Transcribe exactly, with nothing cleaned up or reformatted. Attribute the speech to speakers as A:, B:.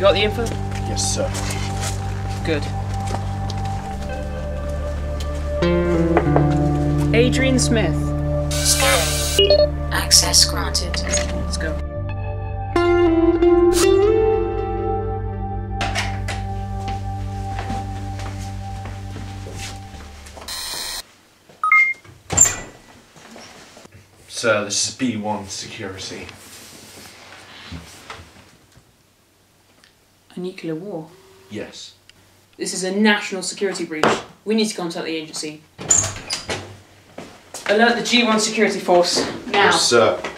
A: got the info?
B: Yes, sir.
A: Good. Adrian Smith.
C: Scanning. Access granted.
A: Let's go.
B: Sir, this is B one security.
A: A nuclear war?
B: Yes.
A: This is a national security breach. We need to contact the agency. Alert the G one security force, now.
B: Yes, sir.